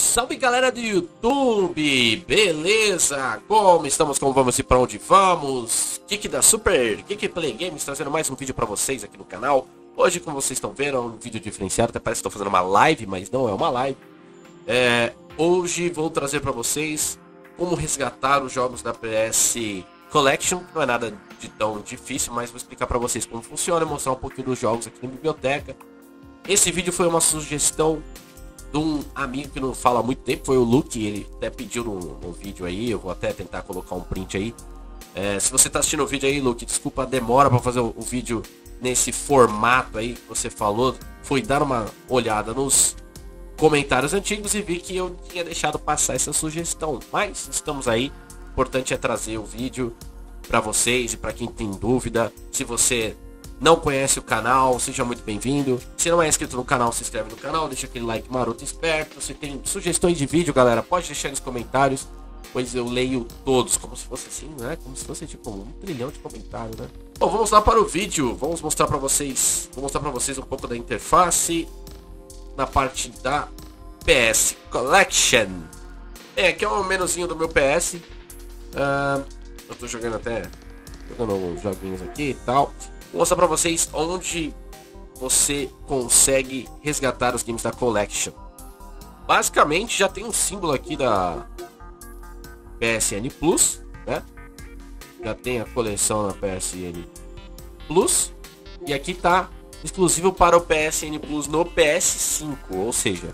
Salve galera do YouTube, beleza? Como estamos, como vamos e para onde vamos? Kik da Super, Kik Play Games trazendo mais um vídeo para vocês aqui no canal. Hoje, como vocês estão vendo, é um vídeo diferenciado, até parece que estou fazendo uma live, mas não é uma live. Hoje vou trazer para vocês como resgatar os jogos da PS Collection. Não é nada de tão difícil, mas vou explicar para vocês como funciona, mostrar um pouquinho dos jogos aqui na biblioteca. Esse vídeo foi uma sugestão de um amigo que não fala há muito tempo, foi o Luke. Ele até pediu no vídeo aí, eu vou até tentar colocar um print aí. Se você tá assistindo o vídeo aí, Luke, desculpa a demora para fazer o vídeo nesse formato aí que você falou. Foi dar uma olhada nos comentários antigos e vi que eu tinha deixado passar essa sugestão, mas estamos aí. O importante é trazer o vídeo para vocês e para quem tem dúvida. Se você não conhece o canal, seja muito bem-vindo. Se não é inscrito no canal, se inscreve no canal, deixa aquele like maroto esperto. Se tem sugestões de vídeo, galera, pode deixar nos comentários, pois eu leio todos, como se fosse assim, né? Como se fosse tipo 1 trilhão de comentários, né? Bom, vamos lá para o vídeo. Vamos mostrar para vocês, vou mostrar para vocês um pouco da interface na parte da PS Collection. Aqui é o menuzinho do meu PS. Eu tô jogando alguns joguinhos aqui e tal. Vou mostrar pra vocês onde você consegue resgatar os games da Collection. Basicamente já tem um símbolo aqui da PSN Plus, né? Já tem a coleção da PSN Plus. E aqui tá exclusivo para o PSN Plus no PS5. Ou seja,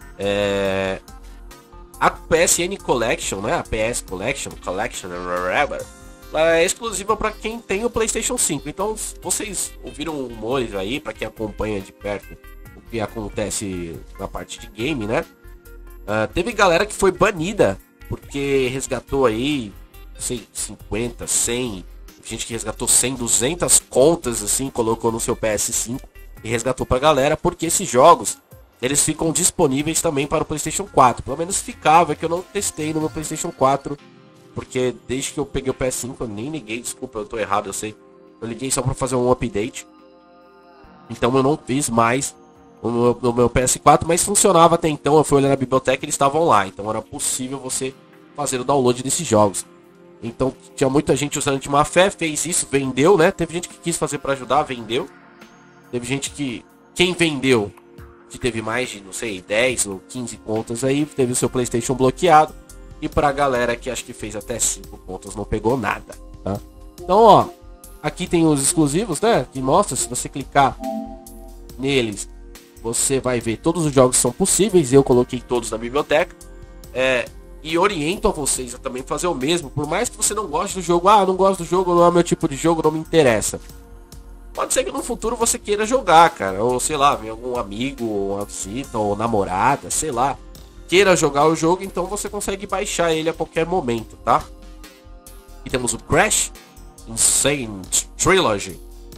a PSN Collection, né? A PS Collection, ela é exclusiva para quem tem o PlayStation 5. Então, vocês ouviram rumores aí, para quem acompanha de perto o que acontece na parte de game, né? Teve galera que foi banida porque resgatou aí, sei, 50, 100, gente que resgatou 100, 200 contas assim, colocou no seu PS5 e resgatou pra galera, porque esses jogos, eles ficam disponíveis também para o PlayStation 4. Pelo menos ficava, que eu não testei no meu PlayStation 4. Porque desde que eu peguei o PS5 eu nem liguei, desculpa, eu tô errado, eu sei. Eu liguei só pra fazer um update. Então eu não fiz mais no meu PS4, mas funcionava até então. Eu fui olhar na biblioteca e eles estavam lá. Então era possível você fazer o download desses jogos. Então tinha muita gente usando de má fé, fez isso, vendeu, né? Teve gente que quis fazer pra ajudar, vendeu. Teve gente que, quem vendeu, que teve mais de, não sei, 10 ou 15 contas aí, teve o seu PlayStation bloqueado. E pra galera que acho que fez até 5 pontos não pegou nada, tá? Então, ó, aqui tem os exclusivos, né? Que mostra, se você clicar neles, você vai ver todos os jogos que são possíveis. Eu coloquei todos na biblioteca. E oriento a vocês a também fazer o mesmo. Por mais que você não goste do jogo, não gosto do jogo, não é meu tipo de jogo, não me interessa. Pode ser que no futuro você queira jogar, cara. Ou sei lá, ver algum amigo, ou uma visita, ou namorada, sei lá, queira jogar o jogo, então você consegue baixar ele a qualquer momento, tá? E temos o Crash Insane Trilogy,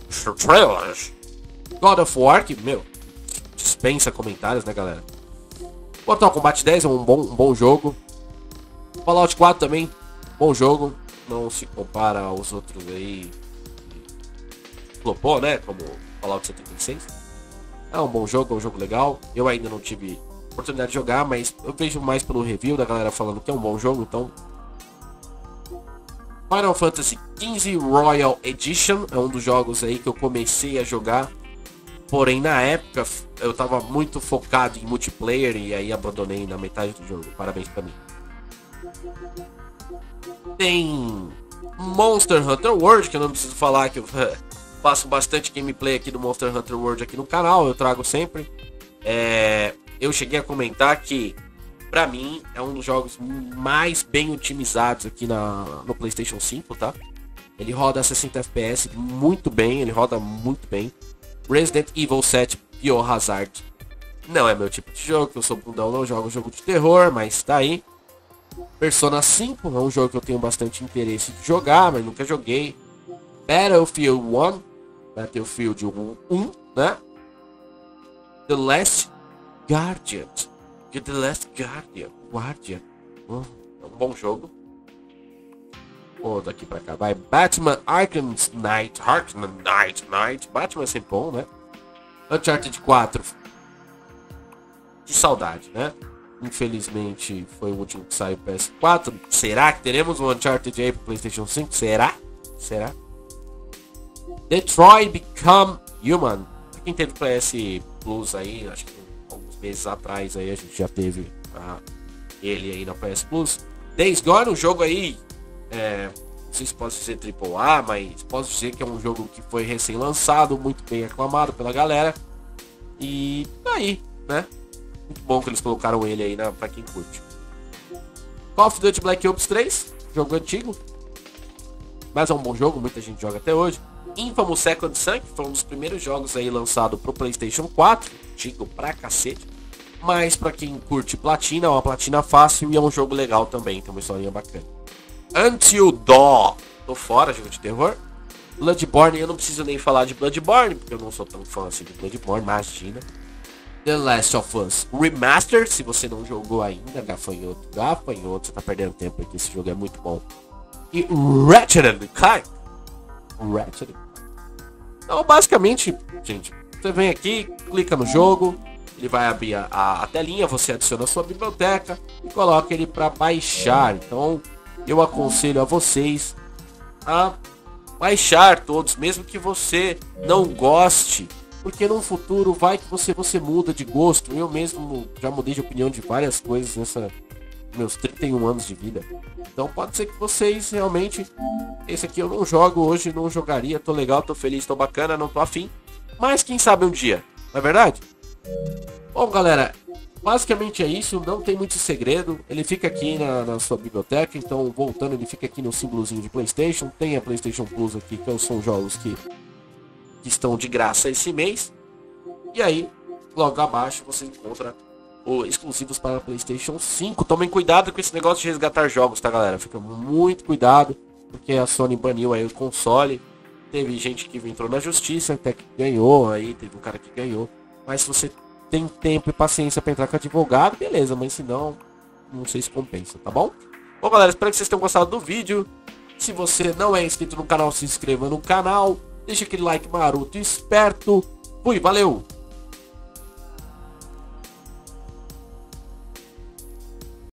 God of War, que, meu, dispensa comentários, né, galera? Mortal Kombat 10 é um bom jogo. Fallout 4 também, bom jogo. Não se compara aos outros aí. Flopou, né? Como Fallout 76. É um bom jogo, é um jogo legal. Eu ainda não tive oportunidade de jogar, mas eu vejo mais pelo review da galera falando que é um bom jogo, então. Final Fantasy XV Royal Edition é um dos jogos aí que eu comecei a jogar, porém na época eu tava muito focado em multiplayer e aí abandonei na metade do jogo. Parabéns pra mim. Tem Monster Hunter World, que eu não preciso falar, que eu faço bastante gameplay aqui do Monster Hunter World aqui no canal, eu trago sempre. Eu cheguei a comentar que, pra mim, é um dos jogos mais bem otimizados aqui no PlayStation 5, tá? Ele roda a 60 FPS muito bem, ele roda muito bem. Resident Evil 7 Biohazard não é meu tipo de jogo, eu sou bundão, não jogo jogo de terror, mas tá aí. Persona 5 é um jogo que eu tenho bastante interesse de jogar, mas nunca joguei. Battlefield 1, né? The Last Guardian. É um bom jogo. Vou daqui pra cá. Vai. Batman Arkham Knight. Batman é sempre bom, né? Uncharted 4. Que saudade, né? Infelizmente foi o último que saiu PS4. Será que teremos um Uncharted aí pro PlayStation 5? Será? Será? Detroit Become Human. Pra quem teve PS Plus aí, acho que alguns meses atrás aí a gente já teve ele aí na PS Plus. Days Gone, um jogo aí, não sei se posso dizer AAA, mas posso dizer que é um jogo que foi recém-lançado, muito bem aclamado pela galera. E aí, né? Muito bom que eles colocaram ele aí pra quem curte. Call of Duty Black Ops 3, jogo antigo, mas é um bom jogo, muita gente joga até hoje. Infamous Second Son, que foi um dos primeiros jogos aí lançado pro PlayStation 4, antigo pra cacete. Mas pra quem curte platina, é uma platina fácil e é um jogo legal também, tem uma historinha bacana. Until Dawn, tô fora, jogo de terror. Bloodborne, eu não preciso nem falar de Bloodborne, porque eu não sou tão fã assim de Bloodborne, imagina. The Last of Us Remastered, se você não jogou ainda, gafanhoto, você tá perdendo tempo aqui, esse jogo é muito bom. E Ratchet & Clank. Então, basicamente, gente, você vem aqui, clica no jogo, ele vai abrir a telinha, você adiciona a sua biblioteca e coloca ele para baixar. Então, eu aconselho a vocês a baixar todos, mesmo que você não goste, porque no futuro vai que você muda de gosto. Eu mesmo já mudei de opinião de várias coisas nessa meus 31 anos de vida. Então pode ser que vocês realmente, esse aqui eu não jogo hoje, não jogaria, tô legal, tô feliz, tô bacana, não tô afim, mas quem sabe um dia, não é verdade? Bom, galera, basicamente é isso, não tem muito segredo, ele fica aqui na sua biblioteca. Então voltando, ele fica aqui no símbolozinho de PlayStation, tem a PlayStation Plus aqui, que são jogos que estão de graça esse mês, e aí logo abaixo você encontra exclusivos para PlayStation 5. Tomem cuidado com esse negócio de resgatar jogos, tá, galera? Fica muito cuidado, porque a Sony baniu aí o console. Teve gente que entrou na justiça, até que ganhou, aí teve um cara que ganhou. Mas se você tem tempo e paciência para entrar com advogado, beleza, mas se não, não sei se compensa, tá bom? Bom, galera, espero que vocês tenham gostado do vídeo. Se você não é inscrito no canal, se inscreva no canal. Deixa aquele like maroto e esperto. Fui, valeu!